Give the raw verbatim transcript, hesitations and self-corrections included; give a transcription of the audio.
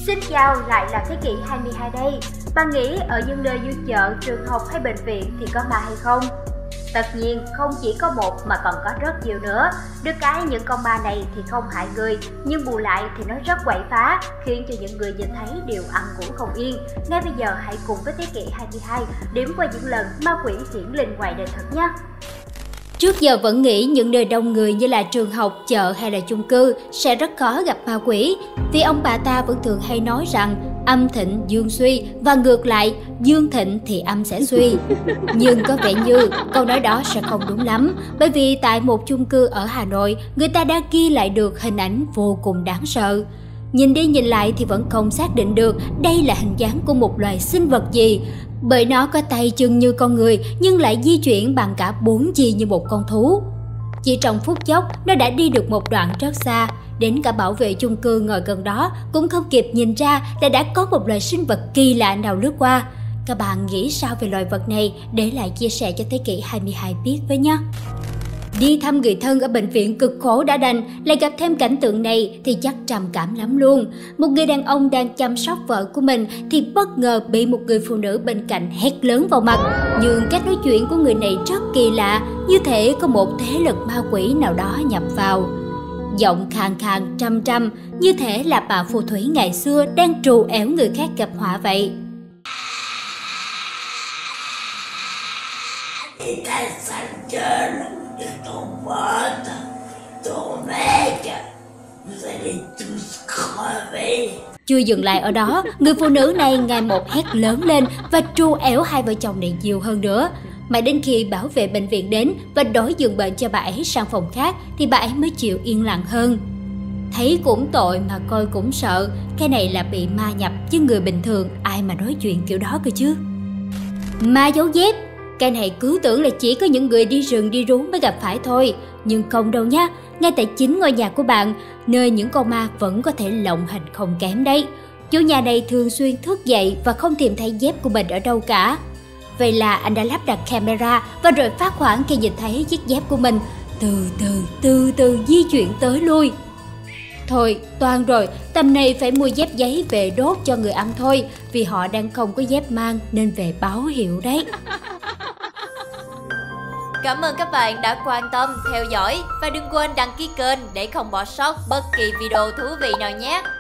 Xin chào, lại là thế kỷ hai mươi hai đây. Bạn nghĩ ở những nơi như chợ, trường học hay bệnh viện thì có ma hay không? Tất nhiên không chỉ có một mà còn có rất nhiều nữa. Được cái những con ma này thì không hại người, nhưng bù lại thì nó rất quậy phá, khiến cho những người nhìn thấy đều ăn ngủ không yên. Ngay bây giờ hãy cùng với thế kỷ hai mươi hai điểm qua những lần ma quỷ hiển linh ngoài đời thật nhé. Trước giờ vẫn nghĩ những nơi đông người như là trường học, chợ hay là chung cư sẽ rất khó gặp ma quỷ, vì ông bà ta vẫn thường hay nói rằng âm thịnh dương suy và ngược lại, dương thịnh thì âm sẽ suy. Nhưng có vẻ như câu nói đó sẽ không đúng lắm, bởi vì tại một chung cư ở Hà Nội, người ta đã ghi lại được hình ảnh vô cùng đáng sợ. Nhìn đi nhìn lại thì vẫn không xác định được đây là hình dáng của một loài sinh vật gì, bởi nó có tay chân như con người nhưng lại di chuyển bằng cả bốn chi như một con thú. Chỉ trong phút chốc, nó đã đi được một đoạn rất xa, đến cả bảo vệ chung cư ngồi gần đó cũng không kịp nhìn ra là đã có một loài sinh vật kỳ lạ nào lướt qua. Các bạn nghĩ sao về loài vật này? Để lại chia sẻ cho thế kỷ hai mươi hai biết với nhé. Đi thăm người thân ở bệnh viện cực khổ đã đành, lại gặp thêm cảnh tượng này thì chắc trầm cảm lắm luôn. Một người đàn ông đang chăm sóc vợ của mình thì bất ngờ bị một người phụ nữ bên cạnh hét lớn vào mặt. Nhưng cách nói chuyện của người này rất kỳ lạ, như thể có một thế lực ma quỷ nào đó nhập vào. Giọng khàn khàn trầm trầm, như thể là bà phù thủy ngày xưa đang trù ẻo người khác gặp họa vậy. Chưa dừng lại ở đó, người phụ nữ này ngày một hét lớn lên và trù ẻo hai vợ chồng này nhiều hơn nữa. Mãi đến khi bảo vệ bệnh viện đến và đổi giường bệnh cho bà ấy sang phòng khác thì bà ấy mới chịu yên lặng hơn. Thấy cũng tội mà coi cũng sợ, cái này là bị ma nhập chứ người bình thường ai mà nói chuyện kiểu đó cơ chứ. Ma giấu dép, cái này cứ tưởng là chỉ có những người đi rừng đi rú mới gặp phải thôi, nhưng không đâu nha. Ngay tại chính ngôi nhà của bạn, nơi những con ma vẫn có thể lộng hành không kém đấy. Chủ nhà này thường xuyên thức dậy và không tìm thấy dép của mình ở đâu cả. Vậy là anh đã lắp đặt camera và rồi phát hoảng khi nhìn thấy chiếc dép của mình từ từ từ từ di chuyển tới lui. Thôi, toan rồi, tầm này phải mua dép giấy về đốt cho người ăn thôi, vì họ đang không có dép mang nên về báo hiệu đấy. Cảm ơn các bạn đã quan tâm, theo dõi và đừng quên đăng ký kênh để không bỏ sót bất kỳ video thú vị nào nhé.